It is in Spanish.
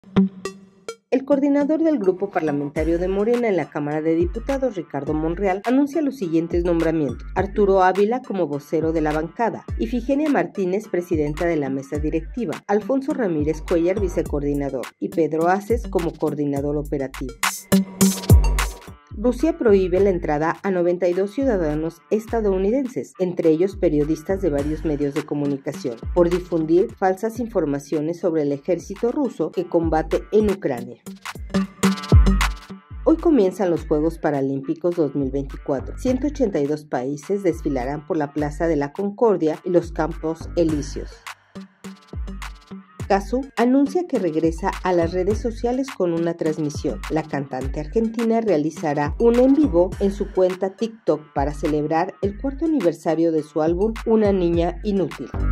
El coordinador del grupo parlamentario de Morena en la Cámara de Diputados, Ricardo Monreal, anuncia los siguientes nombramientos: Arturo Ávila como vocero de la bancada, Ifigenia Martínez, presidenta de la mesa directiva, Alfonso Ramírez Cuellar, vicecoordinador, y Pedro Aces como coordinador operativo. Rusia prohíbe la entrada a 92 ciudadanos estadounidenses, entre ellos periodistas de varios medios de comunicación, por difundir falsas informaciones sobre el ejército ruso que combate en Ucrania. Hoy comienzan los Juegos Paralímpicos 2024. 182 países desfilarán por la Plaza de la Concordia y los Campos Elíseos. Cazzu anuncia que regresa a las redes sociales con una transmisión. La cantante argentina realizará un en vivo en su cuenta TikTok para celebrar el 4º aniversario de su álbum Una niña inútil.